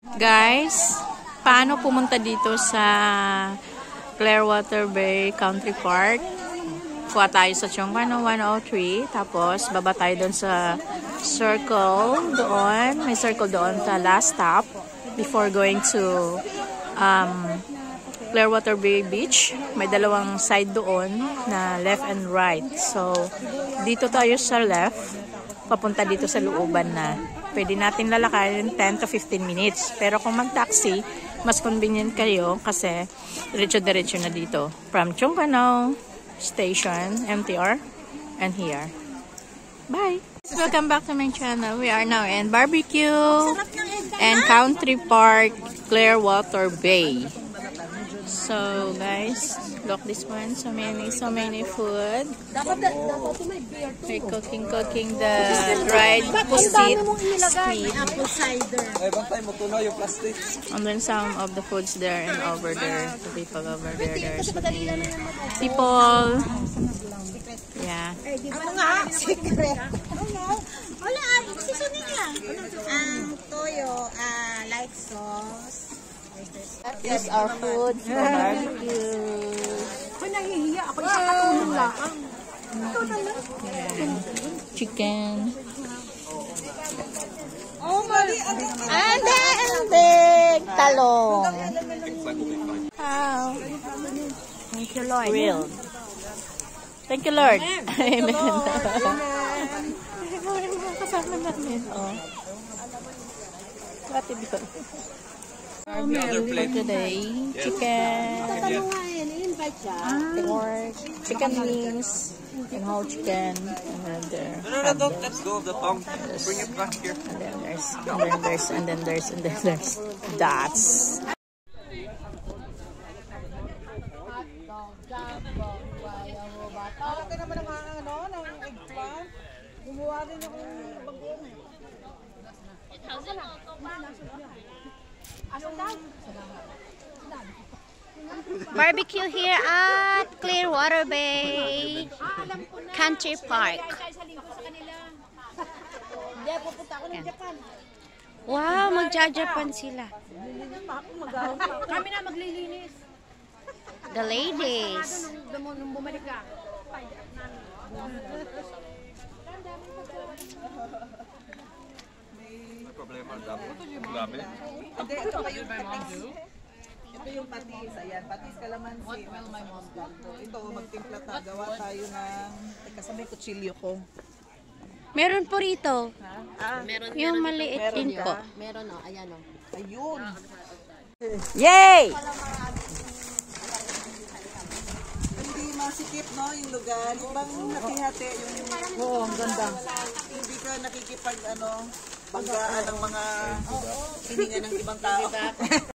Guys, paano pumunta dito sa Clearwater Bay Country Park? Kuha tayo sa Chongpano 103, tapos baba tayo doon sa circle doon. May circle doon sa last stop before going to Clearwater Bay Beach. May dalawang side doon na left and right. So, dito tayo sa left, papunta dito sa looban na. Pwede natin lalakarin 10 to 15 minutes. Pero kung mag-taxi, mas convenient kayo kasi diretso-diretso na dito. From Chongpano Station, MTR, and here. Bye! Welcome back to my channel. We are now in Barbecue and Country Park, Clearwater Bay. So guys, look this one. So many food. We're cooking the dried pusit squid. And then some of the foods there and over there. The people over there, there's people. Yeah. Wala, seasoning lang. Ang toyo, light sauce. These are food for barbecue. Nahihiya ako sa katulong lang. Chicken. Oh my. And talong. Wow. Thank you, Lord. Grilled. Thank you, Lord. Amen. Kasama namin. Oh. What did you barbecue today? Chicken. Pork. Chicken wings. And whole chicken. And then there. No, let's go of the tongue. Bring it back here. And then there's dots. Laki naman ng ng eggplant. Gumawa din ako ng bagong. Barbecue here at Clearwater Bay Country Park. Wow, magja-Japan sila. Kami na maglilinis. The ladies. Nung bumalik ka. May problema dami. Hindi, ito pa yung patis. Ito yung patis. Ayan, patis kalamansi. What will my mom do? Ito, magtimpla tayo. Gawa tayo ng... Teka, sa may kutsilyo ko. Meron po rito. Meron. Yung maliit din po. Meron o, ayan o. Ayun. Yay! Hindi masikip, no, yung lugar. Yung bang nakihati, yung... Oo, ang ganda. Hindi ka nakikipag, banggaan ng mga hininga ng ibang tao.